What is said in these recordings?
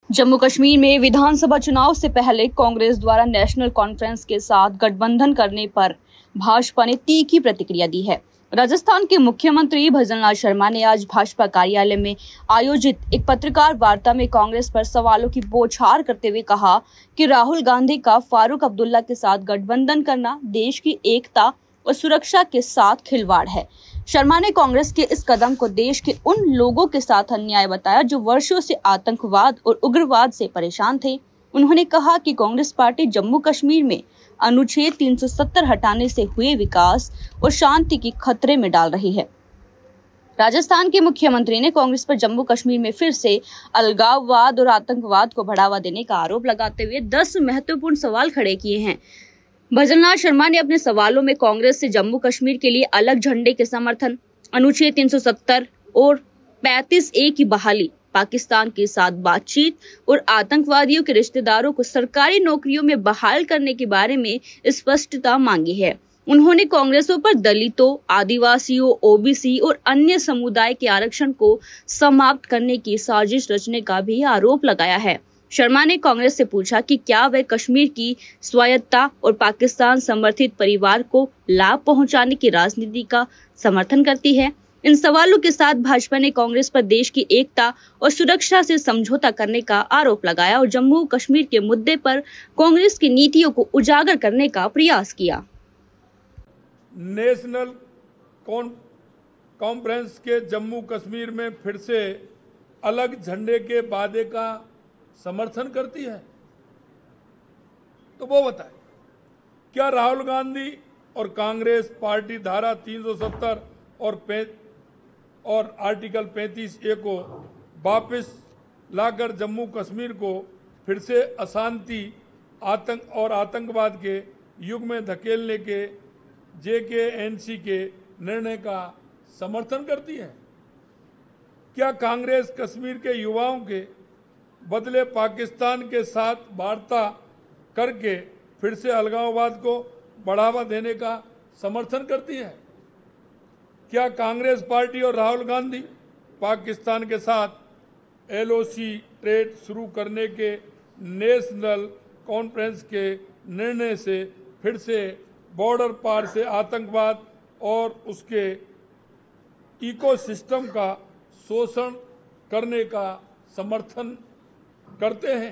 जम्मू कश्मीर में विधानसभा चुनाव से पहले कांग्रेस द्वारा नेशनल कॉन्फ्रेंस के साथ गठबंधन करने पर भाजपा ने तीखी प्रतिक्रिया दी है। राजस्थान के मुख्यमंत्री भजनलाल शर्मा ने आज भाजपा कार्यालय में आयोजित एक पत्रकार वार्ता में कांग्रेस पर सवालों की बौछार करते हुए कहा कि राहुल गांधी का फारूक अब्दुल्ला के साथ गठबंधन करना देश की एकता और सुरक्षा के साथ खिलवाड़ है। शर्मा ने कांग्रेस के इस कदम को देश के उन लोगों के साथ अन्याय बताया जो वर्षों से आतंकवाद और उग्रवाद से परेशान थे। उन्होंने कहा कि कांग्रेस पार्टी जम्मू कश्मीर में अनुच्छेद 370 हटाने से हुए विकास और शांति की खतरे में डाल रही है। राजस्थान के मुख्यमंत्री ने कांग्रेस पर जम्मू कश्मीर में फिर से अलगाववाद और आतंकवाद को बढ़ावा देने का आरोप लगाते हुए 10 महत्वपूर्ण सवाल खड़े किए हैं। भजनलाल शर्मा ने अपने सवालों में कांग्रेस से जम्मू कश्मीर के लिए अलग झंडे के समर्थन, अनुच्छेद 370 और 35A की बहाली, पाकिस्तान के साथ बातचीत और आतंकवादियों के रिश्तेदारों को सरकारी नौकरियों में बहाल करने के बारे में स्पष्टता मांगी है। उन्होंने कांग्रेसों पर दलितों, आदिवासियों, ओबीसी और अन्य समुदाय के आरक्षण को समाप्त करने की साजिश रचने का भी आरोप लगाया है। शर्मा ने कांग्रेस से पूछा कि क्या वह कश्मीर की स्वायत्तता और पाकिस्तान समर्थित परिवार को लाभ पहुंचाने की राजनीति का समर्थन करती है। इन सवालों के साथ भाजपा ने कांग्रेस पर देश की एकता और सुरक्षा से समझौता करने का आरोप लगाया और जम्मू कश्मीर के मुद्दे पर कांग्रेस की नीतियों को उजागर करने का प्रयास किया। नेशनल कॉन्फ्रेंस के जम्मू कश्मीर में फिर से अलग झंडे के वादे का समर्थन करती है, तो वो बताए क्या राहुल गांधी और कांग्रेस पार्टी धारा 370 और आर्टिकल 35A को वापस लाकर जम्मू कश्मीर को फिर से अशांति, आतंक और आतंकवाद के युग में धकेलने के JK&C के निर्णय का समर्थन करती है? क्या कांग्रेस कश्मीर के युवाओं के बदले पाकिस्तान के साथ वार्ता करके फिर से अलगाववाद को बढ़ावा देने का समर्थन करती है? क्या कांग्रेस पार्टी और राहुल गांधी पाकिस्तान के साथ LOC ट्रेड शुरू करने के नेशनल कॉन्फ्रेंस के निर्णय से फिर से बॉर्डर पार से आतंकवाद और उसके इकोसिस्टम का शोषण करने का समर्थन करते हैं?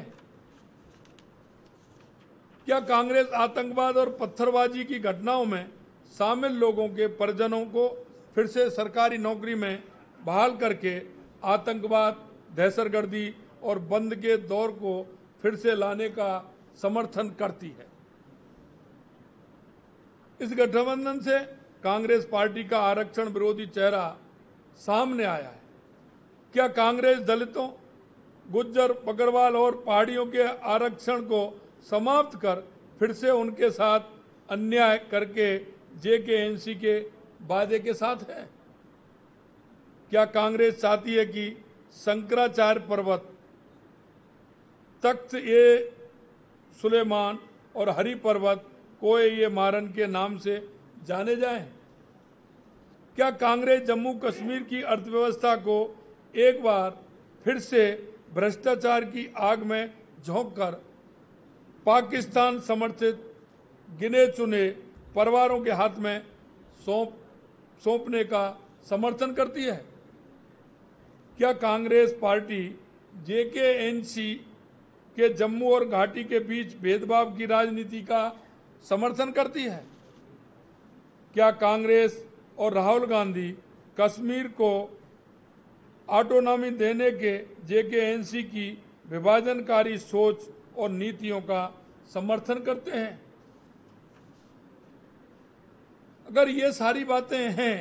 क्या कांग्रेस आतंकवाद और पत्थरबाजी की घटनाओं में शामिल लोगों के परिजनों को फिर से सरकारी नौकरी में बहाल करके आतंकवाद, दहशतगर्दी और बंद के दौर को फिर से लाने का समर्थन करती है? इस गठबंधन से कांग्रेस पार्टी का आरक्षण विरोधी चेहरा सामने आया है। क्या कांग्रेस दलितों, गुज्जर, बकरवाल और पहाड़ियों के आरक्षण को समाप्त कर फिर से उनके साथ अन्याय करके JK&C के वादे के साथ है? क्या कांग्रेस चाहती है कि शंकराचार्य पर्वत, तख्त-ए-सुलेमान और हरि पर्वत कोए-ए-मारन के नाम से जाने जाएं? क्या कांग्रेस जम्मू कश्मीर की अर्थव्यवस्था को एक बार फिर से भ्रष्टाचार की आग में झोंककर पाकिस्तान समर्थित गिने चुने परिवारों के हाथ में सौंपने का समर्थन करती है? क्या कांग्रेस पार्टी JK&C के जम्मू और घाटी के बीच भेदभाव की राजनीति का समर्थन करती है? क्या कांग्रेस और राहुल गांधी कश्मीर को ऑटोनॉमी देने के JK&C की विभाजनकारी सोच और नीतियों का समर्थन करते हैं? अगर ये सारी बातें हैं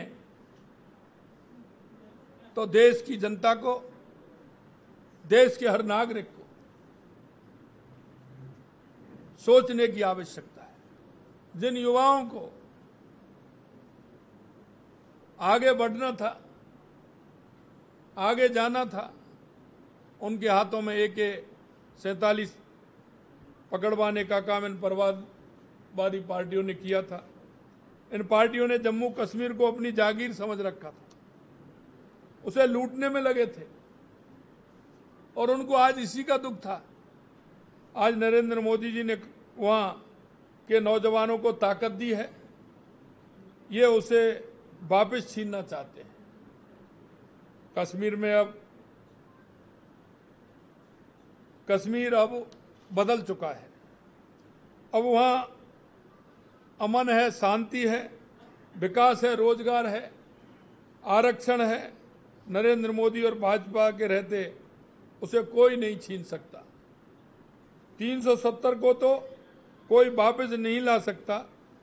तो देश की जनता को, देश के हर नागरिक को सोचने की आवश्यकता है। जिन युवाओं को आगे बढ़ना था, आगे जाना था, उनके हाथों में AK-47 पकड़वाने का काम इन परवादवादी पार्टियों ने किया था। इन पार्टियों ने जम्मू कश्मीर को अपनी जागीर समझ रखा था, उसे लूटने में लगे थे। और उनको आज इसी का दुख था। आज नरेंद्र मोदी जी ने वहाँ के नौजवानों को ताकत दी है, ये उसे वापस छीनना चाहते हैं। कश्मीर अब बदल चुका है। अब वहाँ अमन है, शांति है, विकास है, रोजगार है, आरक्षण है। नरेंद्र मोदी और भाजपा के रहते उसे कोई नहीं छीन सकता। 370 को तो कोई वापस नहीं ला सकता,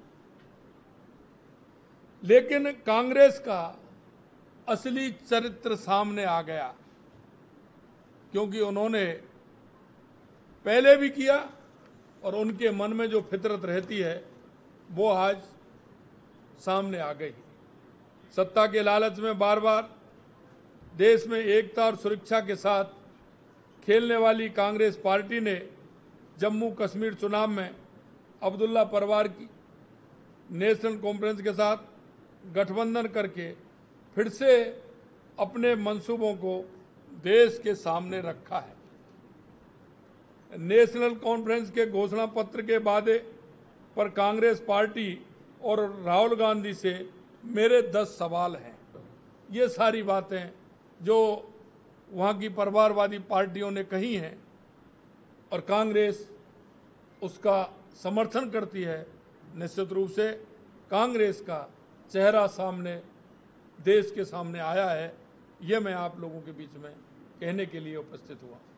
लेकिन कांग्रेस का असली चरित्र सामने आ गया, क्योंकि उन्होंने पहले भी किया और उनके मन में जो फितरत रहती है वो आज सामने आ गई। सत्ता के लालच में बार बार देश में एकता और सुरक्षा के साथ खेलने वाली कांग्रेस पार्टी ने जम्मू कश्मीर चुनाव में अब्दुल्ला परिवार की नेशनल कॉन्फ्रेंस के साथ गठबंधन करके फिर से अपने मंसूबों को देश के सामने रखा है। नेशनल कॉन्फ्रेंस के घोषणा पत्र के वादे पर कांग्रेस पार्टी और राहुल गांधी से मेरे 10 सवाल हैं। ये सारी बातें जो वहाँ की परिवारवादी पार्टियों ने कही हैं और कांग्रेस उसका समर्थन करती है, निश्चित रूप से कांग्रेस का चेहरा सामने देश के सामने आया है। ये मैं आप लोगों के बीच में कहने के लिए उपस्थित हुआ।